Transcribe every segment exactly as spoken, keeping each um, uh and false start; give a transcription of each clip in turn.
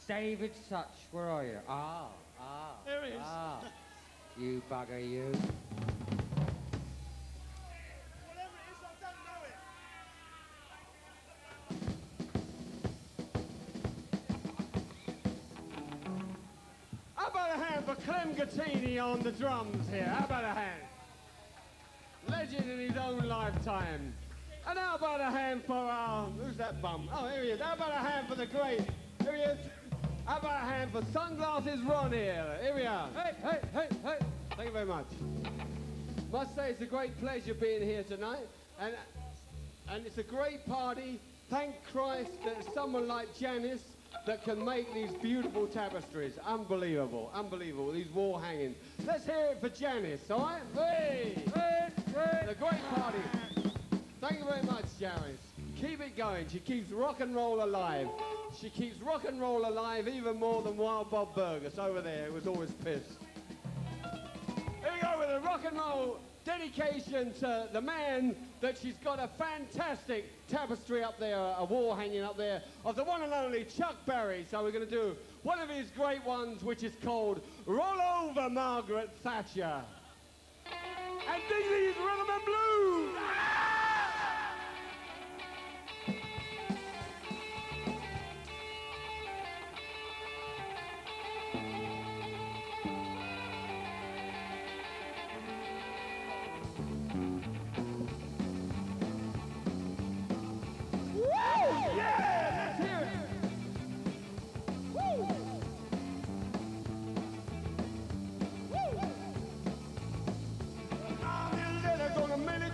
David Such, where are you? Ah, ah. There he is. Ah. You bugger, you. Whatever it is, I don't know it. How about a hand for Clem Gattini on the drums here? How about a hand? Legend in his own lifetime. And how about a hand for, uh, who's that bum? Oh, here he is. How about a hand for the great? Here he is. How about a hand for Sunglasses Ron here? Here we are. Hey, hey, hey, hey. Thank you very much. Must say it's a great pleasure being here tonight. And, and it's a great party. Thank Christ that someone like Janice that can make these beautiful tapestries. Unbelievable, unbelievable, these wall hangings. Let's hear it for Janice, all right? Hey! Hey! Hey! A great party. Thank you very much, Janice. Keep it going. She keeps rock and roll alive. She keeps rock and roll alive even more than Wild Bob Burgess over there, who was always pissed. Here we go with a rock and roll dedication to the man that she's got a fantastic tapestry up there, a wall hanging up there, of the one and only Chuck Berry. So we're going to do one of his great ones, which is called Roll Over Margaret Thatcher. And dig these rhythm and blues! Gonna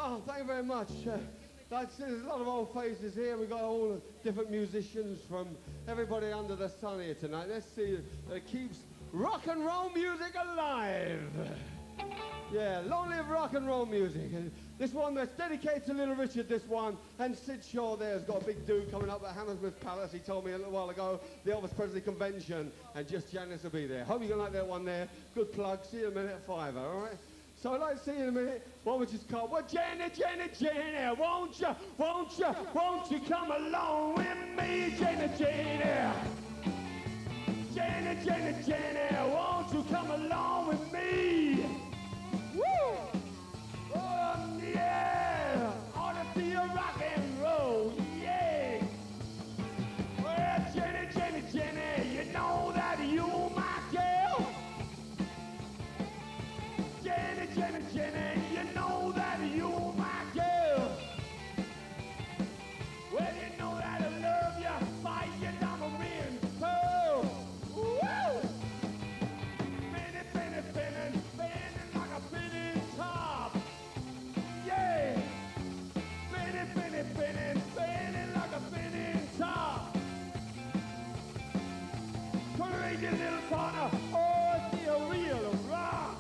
Oh, thank you very much. Uh, that's, there's a lot of old faces here. We've got all the different musicians from everybody under the sun here tonight. Let's see that keeps rock and roll music alive. Yeah, long live rock and roll music. And this one that's dedicated to Little Richard, this one. And Sid Shaw there has got a big do coming up at Hammersmith Palace. He told me a little while ago, the Elvis Presley Convention. And just Janice will be there. Hope you're going to like that one there. Good plug. See you in a minute at five, all right? So I'd like to see you in a minute. What would you call? Well, Jenny, Jenny, Jenny, won't you, won't you, won't you come along with me, Jenny, Jenny? Jenny, Jenny, Jenny, won't you come along with me? Woo! Oh, yeah! Ought to see you rock and roll, yeah! Well, Jenny, Jenny, Jenny, you know that you my girl. Jenny, Jenny, Jenny, you know that you my girl. Well, you know that I love you, fight your diamond pearl. Woo! Spinning, spinning, spinning, spinning like a spinning top. Yeah! Spinning, spinning, spinning, spinning like a spinning top. Crazy little partner, oh, it's a real rock.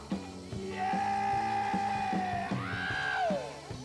Yeah! Ow!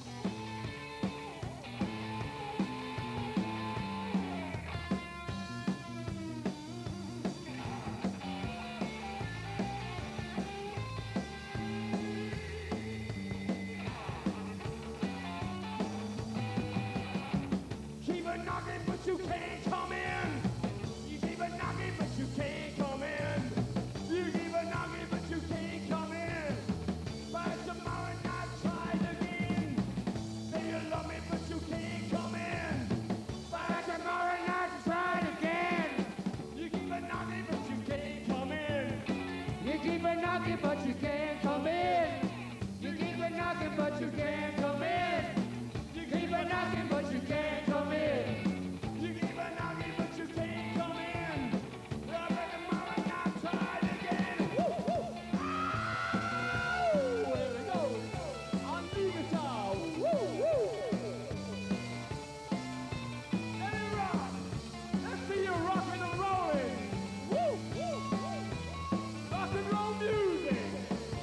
Keep a knocking, but you can't come in. You keep a knocking, but you can't come in. You keep a knocking, but you can't come in. By tomorrow night, try it again. Say you love me, but you can't come in. By tomorrow night, try it again. You keep a knocking, but you can't come in. You keep a knocking, but you can't come in. You keep a knocking, but you can't come in. You Keep a knocking, but you can't come in. You keep a knocking, but you can't come in. By tomorrow night, try it again. Woo, woo. Ow! There we go. On the guitar. Woo, woo. Let it rock. Let's see you rocking and rolling. Woo, woo, woo. Rock and roll music.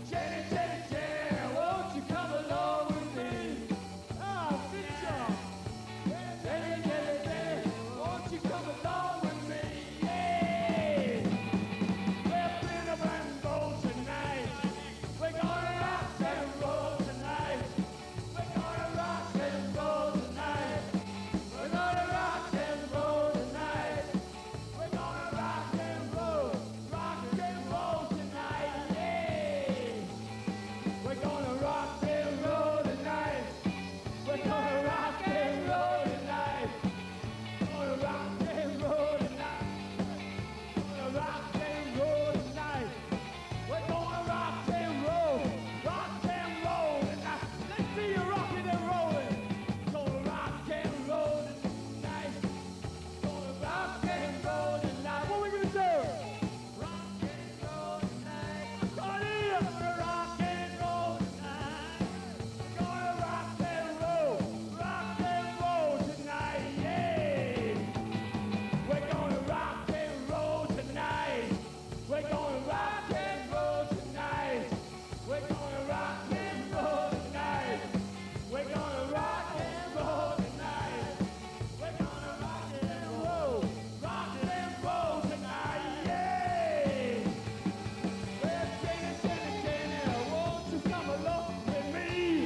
Jenny, Jenny, Jenny, won't you come along with me? Ah, Mitchell. Jenny, Jenny, Jenny, won't you come along with me? Hey! We're playing and roll tonight. We're gonna rock and roll tonight. We're gonna rock and roll tonight. We're gonna rock and roll tonight. We're gonna rock and roll, rock and roll tonight. Yeah. We're gonna rock and roll tonight. We're gonna rock and roll tonight. Gonna rock and roll tonight. Gonna rock and roll tonight. We're gonna rock and roll, rock and roll tonight. Let's see you rocking and rolling. Gonna rock and roll tonight. Gonna rock and roll tonight. What are we gonna do? Rock and roll tonight. Johnny, I'm gonna rock and roll tonight. Gonna rock and roll, rock and roll tonight. Yeah. We're gonna rock and roll tonight. We're gonna rock and roll tonight. We're gonna rock and roll tonight. We're gonna rock and roll tonight. We're gonna rock and roll, rock and roll tonight. Yeah. Well, Jenny, Jenny, Jenny, won't you come along with me?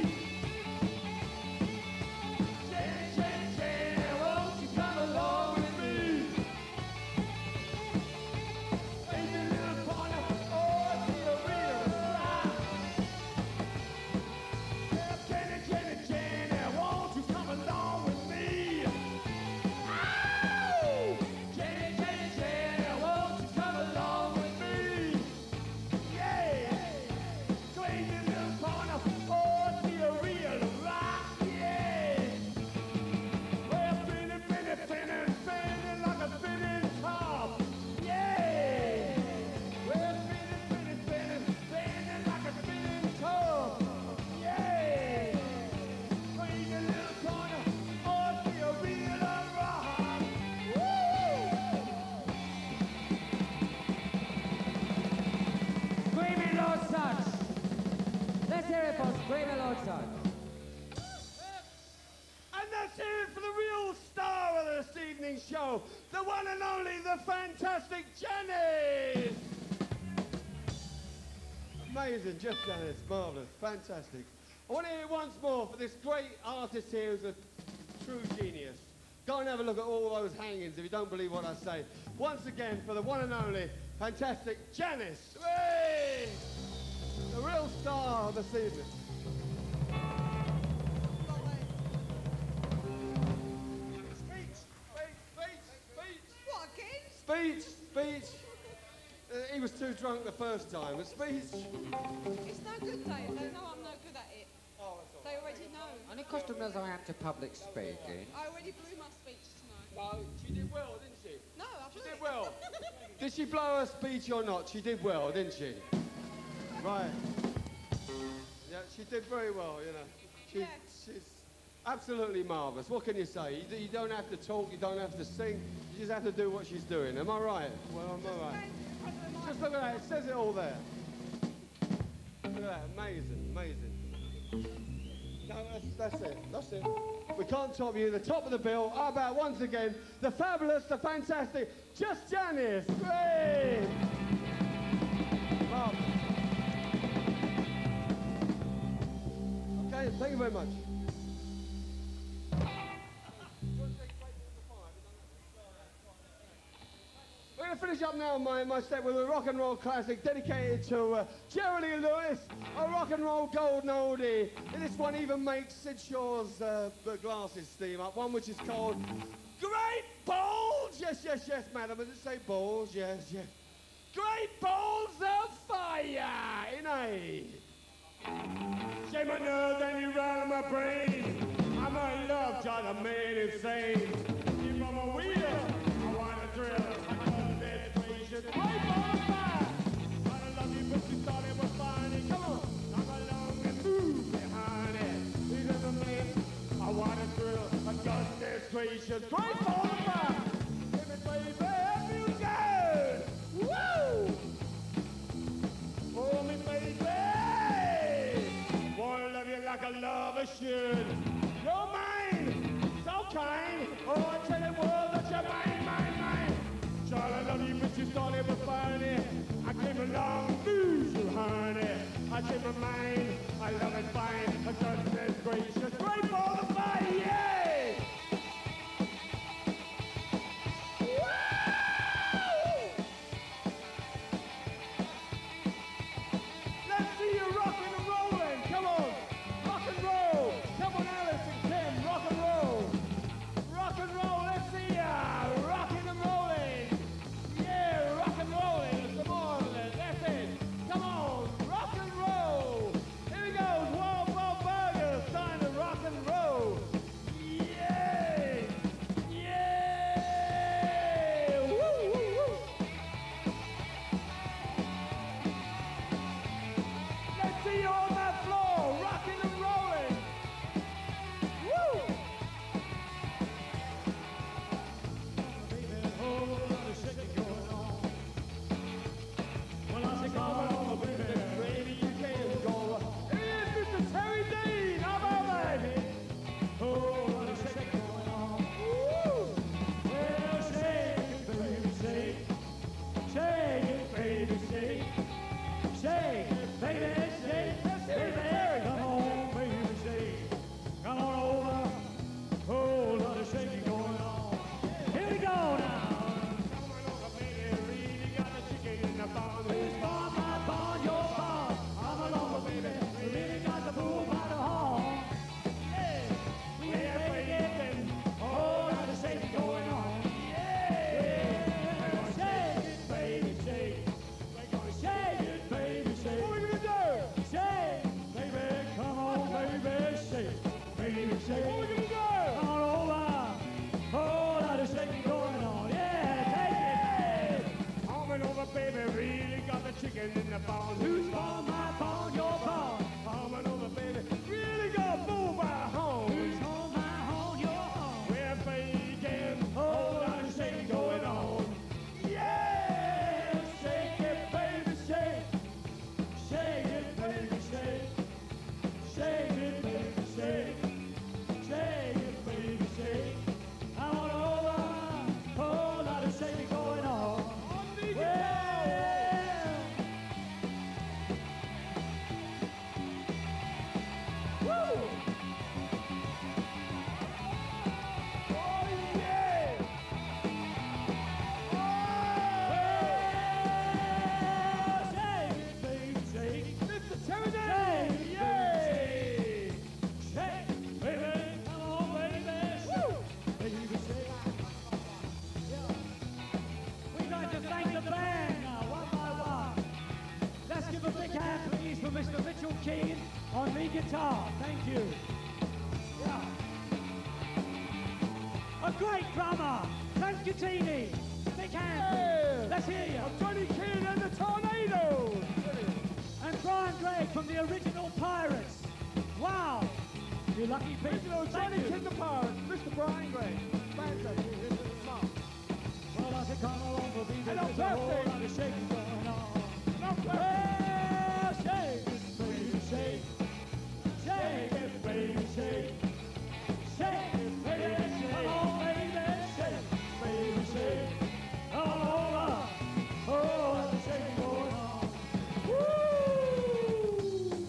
Jenny, Jenny, Jenny, won't you come along with me? In the little corner, oh, it's a real rock. Well, Jenny, Jenny, Jenny, won't you come along with me? Ow! Jenny, Jenny, Jenny, won't you come along with me? Yeah! Crazy little corner, oh, it's a real rock, yeah! Well, spinning, spinning, spinning, spinning like a spinning top, yeah! Well, spinning, spinning, spinning, spinning like a spinning top, yeah! Crazy little corner, oh, it's a real rock, woo! Gravy Lord Sax. Let's hear it for Gravy Lord Sax. And let's hear it for the real star of this evening's show, the one and only, the fantastic Janice! Amazing, just Janice, marvellous, fantastic. I want to hear it once more for this great artist here who's a true genius. Go and have a look at all those hangings if you don't believe what I say. Once again, for the one and only, fantastic Janice! Hey! The real star of this evening. Speech, speech, speech, speech. What, again? Speech, speech. Uh, he was too drunk the first time. A speech. It's no good, Dave. They know I'm no good at it. Oh, that's all They already know. Only custom as I am to public speaking. I already blew my speech tonight. right. No, she did well, didn't she? No, I She blew did it. well. Did she blow her speech or not? She did well, didn't she? Right. Yeah, she did very well, you know. She, Yeah. She's absolutely marvellous. What can you say? You, you don't have to talk, you don't have to sing, you just have to do what she's doing. Am I right? Well, am I right? Just look at that, it says it all there. Look at that, amazing, amazing. No, that's, that's it, that's it. We can't top you, the top of the bill. How about once again, the fabulous, the fantastic, Just Janice. Great! Marvellous. Okay, thank you very much. We're going to finish up now my, my set with a rock and roll classic dedicated to uh, Geraldine Lewis, a rock and roll golden oldie. And this one even makes Sid Shaw's uh, glasses steam up, one which is called Great Balls! Yes, yes, yes, madam. Does it say balls? Yes, yes. Great Balls of Fire! In A. Shake my nerves and you rattle my brain. I'm in love, trying to make it insane. If I'm a wheeler, I want to drill. I love that equation. Great Ball of Fire! I love you, but you thought it was funny. Come on, come along and move behind it. These are the men I want to drill. I got this gracious. Great Ball of Fire! Give it, baby, feel good! Woo! For me, baby! question. You're mine, so kind. Oh, I tell the world that you're mine, mine, mine. Child, I love you, but you thought it was funny. I came along, lose you, honey. I changed my mind, I love it fine. A goodness gracious, great for the fire, yay! Let's see you rocking and rolling. Come on, rock and roll. Come on, Alice and Kim, rock and roll. Rock and roll. Let's see ya rocking and rolling. Yeah, rock and rolling. Some more of it. That's it. Come on, rock and roll. Here we go. Wild Wild Burgers, time to rock and roll. Yay! Yay! Woo, woo, woo. Let's see you on that floor, rocking and rolling. Woo! Baby, oh, lot of shaking going on. Well, I say, come on, baby, baby, you can't go. Here's Mister Terry Dean, how about that? Oh, lot of shaking going on. Woo! Well, shake it, baby, shake. Shake it, baby, shake. Shake it, baby, shake. Baby, come on, baby, shake. Come on over. Whole lot of shaking going on. Here we go now. Come on over, baby. Really got the chicken in the barn. Who's barn, my barn, your barn? Come on over, baby. Really got the bull by the horn. Yeah, we're baking. Whole lot of shaking going on. Yeah, shake it, baby, shake. We're gonna shake it, baby, shake. What are we gonna do? Shake, baby, come on, baby, shake, baby, shake. What are we gonna do? Come on over. Whole lot of shaking going on. Yeah, take it. Coming over, baby, really got the chicken in the barn. Who's on my barn? Your barn. Coming over, baby, really got a bull by the horn. Who's on my horn? Your horn. We're baking. Whole lot of shaking going on. Yeah, shake it, baby, shake. Shake it, baby, shake. Shake it, baby, shake. Shake it, baby, shake. I want over. Whole lot of shaking going on. Well. Woo! Oh, yeah! Oh! Shake it, baby, shake. Mister Terry Day! Yay! Shake, baby, come on, baby. Woo! Baby, shake. Yeah. We're going to thank the band now, one by one. Let's give a big hand, please, for Mister Mitchell Keane on lead guitar. Thank you. Yeah. A great drummer, Frank Gattini. Big hand, Yeah. please. Let's hear you. Johnny Keane and the Tornadoes! And Brian Gregg from the original Pirates. Wow. You lucky people. Original Thank Johnny you. Keane the Pirate, Mister Brian Gray. Fantastic. Well, I said, come along, we'll be there. And on There's a whole birthday. lot of shaking going on. No question. Well, shake it, baby, shake. Shake it, baby, shake. Shake it, baby, shake. Come on, baby, shake. Baby, shake. All over. Oh, lot of shaking going on. Woo!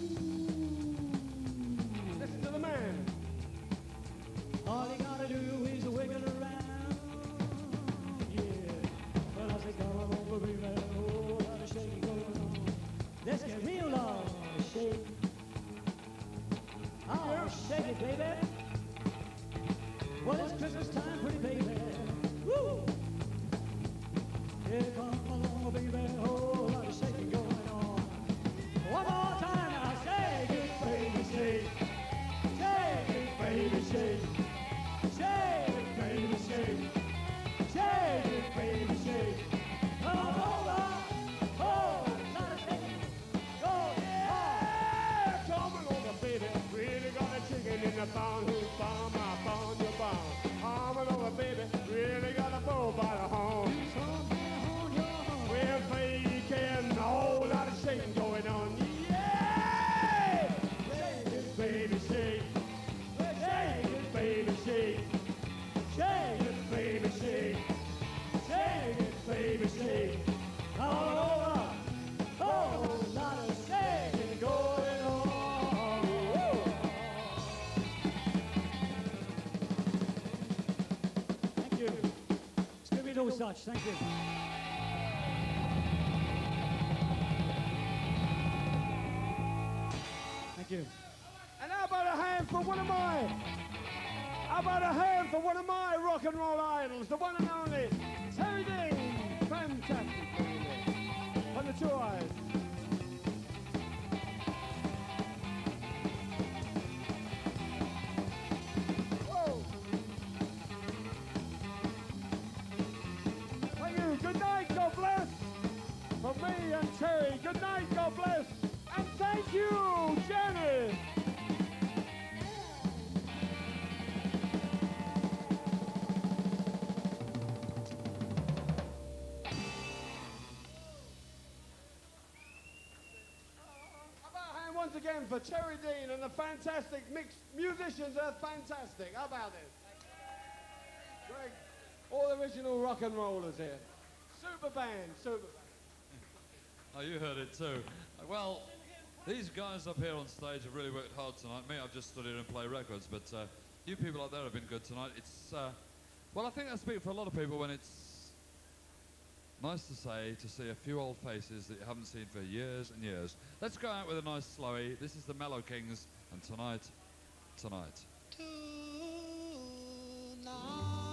Listen to the man. All you gotta do is wiggle around. Yeah. Well, I say, come on over, baby. Oh, lot of shaking going on. Let's get real long. Shake. Oh, shake it, baby. Well, it's Christmas time, pretty baby. Woo! Yeah, come along, baby. Oh, lot of shaking going on. One more time now. Shake it, baby, shake. Shake it, baby, shake. Shake it, baby, shake. Shake it, baby, shake. Come on over. Oh, lot of shaking. Go, yeah. Coming over, baby. Really got a chicken in the barn. Who's barn? My barn, your barn. Coming over, baby. Really got a bull by the horn. It's on my horn, your horn. We're such. Thank you. Thank you. And how about a hand for one of my, how about a hand for one of my rock and roll idols, the one and only Terry Dean. Fantastic. On the two eyes. Whoa. Thank you. Good night, God bless. From me and Terry, good night, God bless. And thank you, Jenny. Once again for Terry Dean and the fantastic mixed musicians are fantastic. How about this? Greg, all original rock and rollers here. Super band, super band. Oh, you heard it too. Well, these guys up here on stage have really worked hard tonight. Me, I've just stood here and play records, but uh, you people up there have been good tonight. It's, uh, well, I think I speak for a lot of people when it's nice to say, to see a few old faces that you haven't seen for years and years. Let's go out with a nice slowie. This is the Mellow Kings, and tonight, tonight. Tonight.